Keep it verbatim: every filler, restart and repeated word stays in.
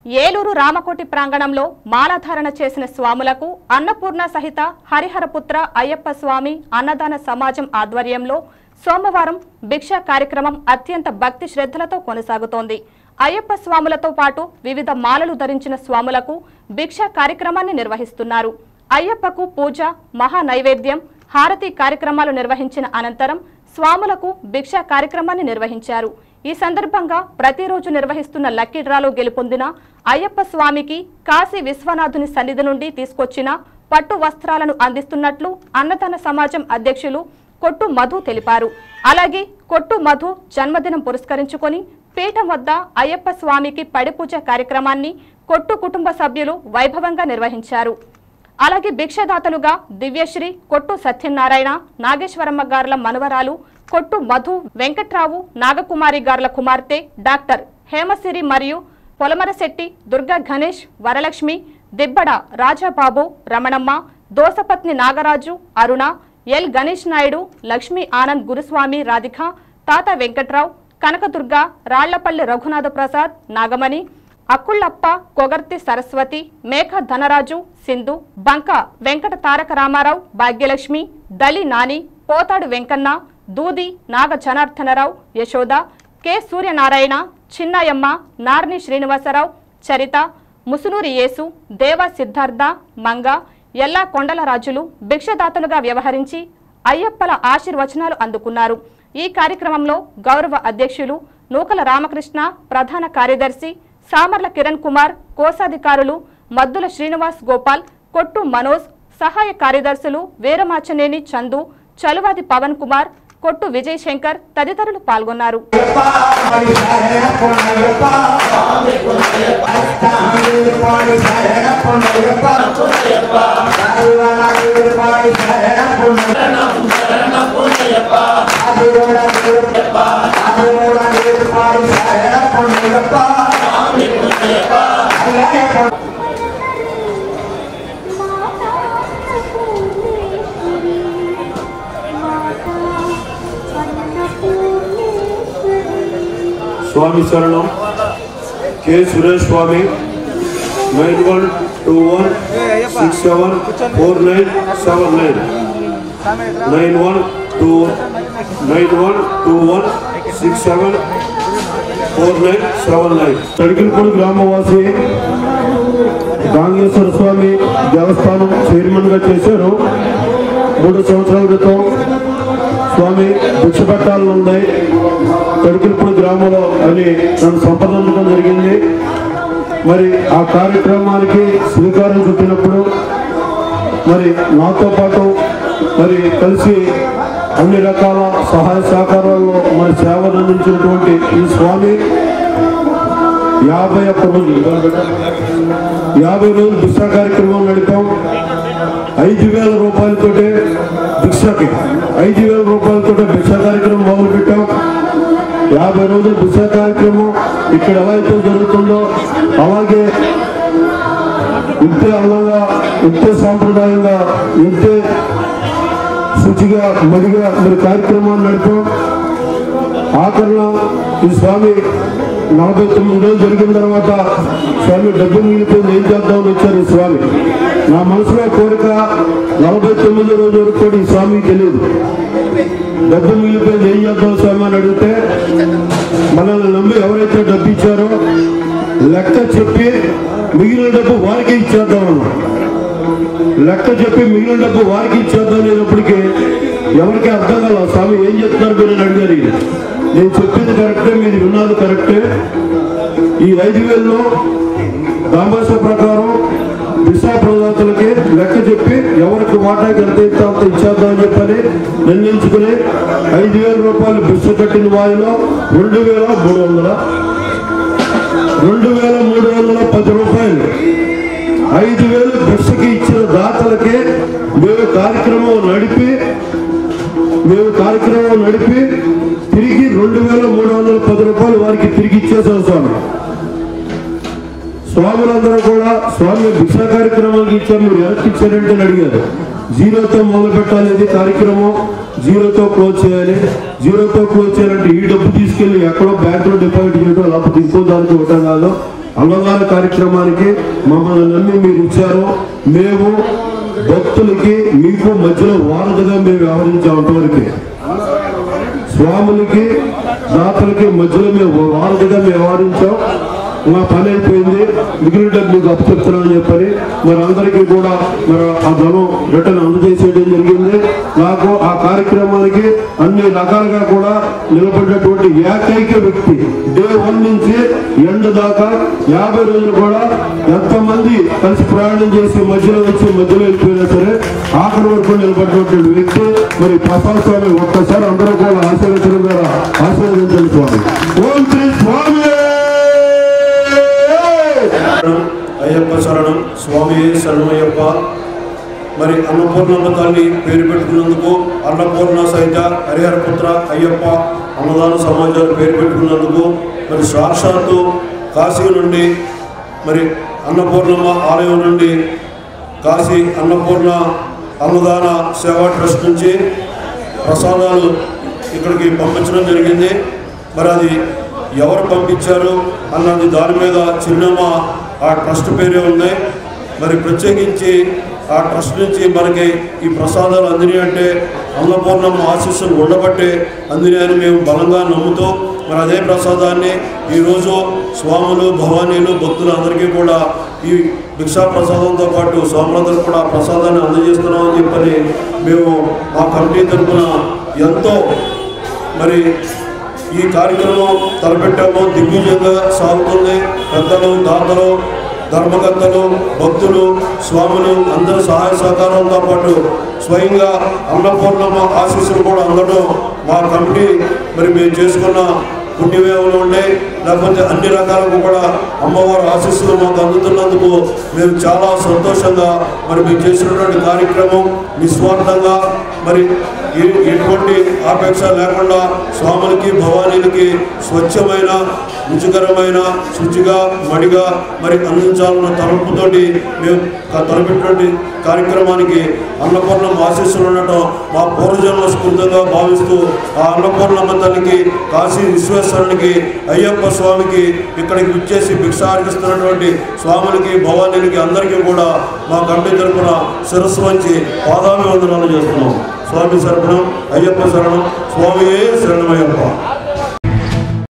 ఏలూరు రామకోటి ప్రాంగణంలో మాలాధారణ చేసిన స్వాములకు అన్నపూర్ణ సహిత హరిహరపుత్ర అయ్యప్ప స్వామి అన్నదాన సమాజం ఆధ్వర్యంలో సోమవారం భిక్ష కార్యక్రమం అత్యంత భక్తి శ్రద్ధలతో కొనసాగుతోంది. అయ్యప్ప స్వాములతో పాటు వివిధ మాలలు ధరించిన స్వాములకు భిక్ష కార్యక్రమాన్ని నిర్వహిస్తున్నారు. అయ్యప్పకు పూజ, మహా నైవేద్యం, హారతి కార్యక్రమాలు నిర్వహించిన అనంతరం స్వాములకు భిక్ష కార్యక్రమాన్ని నిర్వహించారు. ఈ సందర్భంగా ప్రతిరోజు నిర్వహిస్తున్న లక్కీ డ్రాలో గెలుపొందిన అయ్యప్ప స్వామికి కాశీ విశ్వనాథుని సన్నిధి నుండి తీసుకొచ్చిన పట్టు వస్త్రాలను అందిస్తున్నట్లు అన్నదాన సమాజం అధ్యక్షులు కొట్టు మధు తెలిపారు. అలాగే కొట్టు మధు జన్మదినం పురస్కరించుకొని పీఠం వద్ద అయ్యప్ప స్వామికి పడిపూజ కార్యక్రమాన్ని కొట్టు కుటుంబ సభ్యులు వైభవంగా నిర్వహించారు. అలాగే భిక్షదాతలుగా దివ్యశ్రీ, కొట్టు సత్యనారాయణ, నాగేశ్వరమ్మ గార్ల మనవరాలు కొట్టు మధు, వెంకట్రావు, నాగకుమారి గార్ల కుమార్తె డాక్టర్ హేమసిరి మరియు పొలమరశెట్టి, దుర్గా గణేష్, వరలక్ష్మి, దిబ్బడ రాజాబాబు, రమణమ్మ, దోసపత్ని నాగరాజు, అరుణ, ఎల్ గణేష్ నాయుడు, లక్ష్మీ ఆనంద్ గురుస్వామి, రాధిక, తాత వెంకట్రావు, కనకదుర్గ, రాళ్లపల్లి రఘునాథ ప్రసాద్, నాగమణి, అక్కుళ్ళప్ప, కొగర్తి సరస్వతి, మేఘ ధనరాజు, సింధు, బంక వెంకట తారక రామారావు, భాగ్యలక్ష్మి, దలి నాని, పోతాడు వెంకన్న, దూది, నాగ జనార్దనరావు, యశోద, కె సూర్యనారాయణ, చిన్నాయమ్మ, నార్ని శ్రీనివాసరావు, చరిత, ముసునూరి యేసు, దేవ సిద్ధార్థ, మంగ, ఎల్లా కొండల రాజులు భిక్షదాతలుగా వ్యవహరించి అయ్యప్పల ఆశీర్వచనాలు అందుకున్నారు. ఈ కార్యక్రమంలో గౌరవ అధ్యక్షులు నూకల రామకృష్ణ, ప్రధాన కార్యదర్శి సామర్ల కిరణ్ కుమార్, కోశాధికారులు మద్దుల శ్రీనివాస్ గోపాల్, కొట్టు మనోజ్, సహాయ కార్యదర్శులు వీరమాచనేని చందు, చలువాది పవన్ కుమార్, కొట్టు విజయ్ శంకర్ తదితరులు పాల్గొన్నారు. स्वामी शरणम K Suresh Swami nine one two one six seven four nine seven nine nine one two nine one two one six seven four nine seven nine Tadikalapudi ग्रामवासी गांगेश्वर स्वामी देवस्थाనం చైర్మన్ గా చేశారు. మూడు సంవత్సరాల క్రితం స్వామి భిక్ష పెట్టాలని ఉన్నాయి తడికిలపూడి గ్రామంలో అని నన్ను సంప్రదించడం జరిగింది. మరి ఆ కార్యక్రమానికి శ్రీకారం చుట్టినప్పుడు మరి నాతో పాటు మరి కలిసి అన్ని రకాల సహాయ సహకారాల్లో మరి సేవలు అందించినటువంటి ఈ స్వామి యాభై ఒక్క రోజులు యాభై రోజులు భిక్ష కార్యక్రమం నడిపాం. ఐదు వేల రూపాయలతోటే భిక్షకి ఐదు వేల రూపాయలతో భిక్ష కార్యక్రమం మొదలు పెట్టాం. యాభై రోజులు భిక్ష కార్యక్రమం ఇక్కడ ఎలా అయితే జరుగుతుందో అలాగే ఇంతే అందంగా, ఇంతే సాంప్రదాయంగా, ఇంతే శుచిగా, మడిగా మరి కార్యక్రమాన్ని నడిపాం. ఆఖరణ ఈ స్వామి నలభై తొమ్మిది రోజులు జరిగిన తర్వాత స్వామి డబ్బు మిగిలిపోయింది, ఏం చేద్దామని వచ్చారు ఈ స్వామి. నా మనసులో కోరిక నలభై తొమ్మిది రోజు వరకు కూడా ఈ స్వామికి తెలియదు. డబ్బు మిగిలిపోయింది, ఏం చేద్దాం స్వామి అని అడిగితే మనల్ని నమ్మి ఎవరైతే డబ్బు ఇచ్చారో లెక్క చెప్పి మిగిలిన డబ్బు వారికి ఇచ్చేద్దామన్నా. లెక్క చెప్పి మిగిలిన డబ్బు వారికి ఇచ్చేద్దాం అనేటప్పటికీ ఎవరికి అర్థం కాల. స్వామి ఏం చెప్తున్నారు మీరు అని అడిగారు. నేను చెప్పింది కరెక్టే, మీరు విన్నది కరెక్టే. ఈ ఐదు వేలలో దాంబాస ప్రకారం భిక్షా ప్రదాతలకి లెక్క చెప్పి ఎవరికి వాటాకి ఎంత ఇస్తే అంత ఇచ్చేద్దామని చెప్పని నిర్ణయించుకుని ఐదు వేల రూపాయలు భిక్ష కట్టిన వారిలో రెండు వేల మూడు వందల రెండు వేల మూడు వందల పది రూపాయలు ఐదు వేలు భిక్షకి ఇచ్చిన దాతలకి మేము కార్యక్రమం నడిపి మేము కార్యక్రమం నడిపి తిరిగి రెండు వేల మూడు వందల పది రూపాయలు వారికి తిరిగి ఇచ్చేసాం స్వామి. స్వాములందరూ కూడా స్వామి భిక్షా కార్యక్రమానికి ఇచ్చారు, మీరు ఎవరికి ఇచ్చారంటే అడిగారు. జీరోతో మొదలు పెట్టాలి, ఇది కార్యక్రమం జీరోతో క్లోజ్ చేయాలి. జీరోతో క్లోజ్ చేయాలంటే ఈ డబ్బు తీసుకెళ్లి ఎక్కడో బ్యాంకులో డిపాజిట్ చేయడం, లేకపోతే ఇంకో దానికి ఇవ్వడం కాదు. అన్నదాన కార్యక్రమానికి మమ్మల్ని నమ్మి మీరు ఇచ్చారు. మేము భక్తులకి మీకు మధ్యలో వారధిగా మేము వ్యవహరించాం. అంతవరకు స్వాములకి దాతలకి మధ్యలో మేము వారధిగా మేము వ్యవహరించాం. మా పని అయిపోయింది, మిగిలిన మీకు అప్పచెప్తున్నామని చెప్పని మరి అందరికీ కూడా మరి ఆ ధనం రిటర్న్ అందజేసేయడం జరిగింది. నాకు ఆ కార్యక్రమానికి అన్ని రకాలుగా కూడా నిలబడినటువంటి ఏకైక వ్యక్తి డే వన్ నుంచి ఎండ్ దాకా యాభై రోజులు కూడా ఎంతమంది కలిసి ప్రయాణం చేసి మధ్యలో వచ్చి మధ్యలో వెళ్ళిపోయినా సరే ఆఖరి వరకు నిలబడినటువంటి వ్యక్తి మరి ప్రసాద్ స్వామి. ఒక్కసారి అందరూ కూడా ఆశీర్వచనం ద్వారా ఆశీర్వదించండి స్వామి. ఓం శ్రీ స్వామి. అయ్యప్ప శరణం. స్వామి శరణమయ్యప్ప. మరి అన్నపూర్ణమ్మ తల్లి పేరు పెట్టుకున్నందుకు, అన్నపూర్ణ సహిత హరిహరపుత్ర అయ్యప్ప అన్నదాన సమాజాలు పేరు పెట్టుకున్నందుకు, మరి సాక్షాత్తు కాశీ నుండి మరి అన్నపూర్ణమ్మ ఆలయం నుండి కాశీ అన్నపూర్ణ అన్నదాన సేవా ట్రస్ట్ నుంచి ప్రసాదాలు ఇక్కడికి పంపించడం జరిగింది. మరి అది ఎవరు పంపించారు అన్నది దాని మీద చిరునామా ఆ ట్రస్ట్ పేరే ఉంది. మరి ప్రత్యేకించి ఆ ట్రస్ట్ నుంచి మనకి ఈ ప్రసాదాలు అందినాయి అంటే అన్నపూర్ణమ్మ ఆశీస్సులు ఉండబట్టే అందినాయని మేము బలంగా నమ్ముతూ మరి అదే ప్రసాదాన్ని ఈరోజు స్వాములు భవానీలు భక్తులు అందరికీ కూడా ఈ భిక్షా ప్రసాదంతో పాటు స్వాములందరూ కూడా ప్రసాదాన్ని అందజేస్తున్నామని చెప్పని మేము మా కమిటీ తరఫున ఎంతో మరి ఈ కార్యక్రమం తలపెట్టాము. దిగ్విజయంగా సాగుతుంది. పెద్దలు, దాతలు, ధర్మకర్తలు, భక్తులు, స్వాములు అందరూ సహాయ సహకారంతో పాటు స్వయంగా అన్నపూర్ణమ్మ ఆశీస్సులు కూడా అందడం మా కమిటీ మరి మేము చేసుకున్న పుణ్యవేవులు ఉండే లేకపోతే అన్ని రకాలకు కూడా అమ్మవారి ఆశీస్సులు మాకు అందుతున్నందుకు మేము చాలా సంతోషంగా మరి మేము చేసినటువంటి కార్యక్రమం నిస్వార్థంగా మరి ఎటువంటి ఆపేక్ష లేకుండా స్వాములకి భవానీలకి స్వచ్ఛమైన రుచికరమైన శుచిగా మడిగా మరి అందించాలన్న తలంపుతోటి మేము తలపెట్టినటువంటి కార్యక్రమానికి అన్నపూర్ణమ్మ ఆశీస్సులు ఉండటం మా పూర్వజన్మ స్ఫూర్తిగా భావిస్తూ ఆ అన్నపూర్ణమ్మ తల్లికి, కాశీ విశ్వేశ్వరునికి, అయ్యప్ప స్వామికి ఇక్కడికి విచ్చేసి భిక్షార్పిస్తున్నటువంటి స్వాములకి భవానీలకి అందరికీ కూడా మా కమిటీ తరఫున శిరస్సు వంచి పాదాభివందనాలు చేస్తున్నాం. స్వామి శరణం. అయ్యప్ప శరణం. స్వామియే శరణమయ్యప్ప.